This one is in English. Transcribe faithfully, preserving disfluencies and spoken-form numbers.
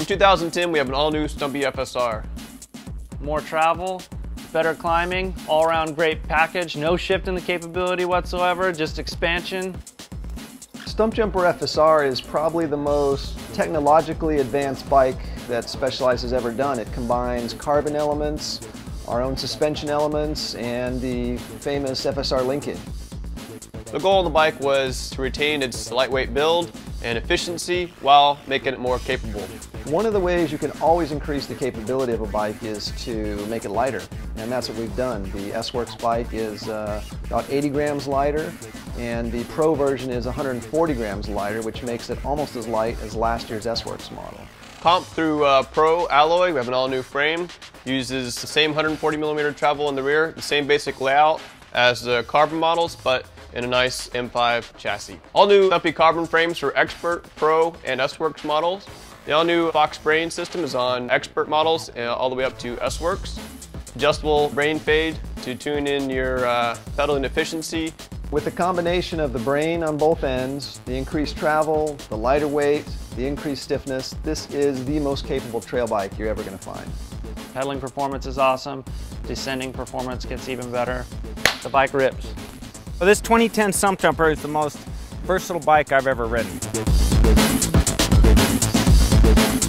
two thousand ten, we have an all-new Stumpy F S R. More travel, better climbing, all-around great package, no shift in the capability whatsoever, just expansion. Stumpjumper F S R is probably the most technologically advanced bike that Specialized has ever done. It combines carbon elements, our own suspension elements, and the famous F S R linkage. The goal of the bike was to retain its lightweight build and efficiency while making it more capable. One of the ways you can always increase the capability of a bike is to make it lighter, and that's what we've done. The S-Works bike is uh, about eighty grams lighter, and the Pro version is one hundred forty grams lighter, which makes it almost as light as last year's S-Works model. Comp through uh, Pro alloy, we have an all-new frame. Uses the same one hundred forty millimeter travel in the rear, the same basic layout as the carbon models, but in a nice M five chassis. All new Stumpy carbon frames for Expert, Pro, and S-Works models. The all-new Fox brain system is on Expert models uh, all the way up to S-Works. Adjustable brain fade to tune in your uh, pedaling efficiency. With the combination of the brain on both ends, the increased travel, the lighter weight, the increased stiffness, this is the most capable trail bike you're ever going to find. Pedaling performance is awesome, descending performance gets even better. The bike rips. Well, this twenty ten Stumpjumper is the most versatile bike I've ever ridden.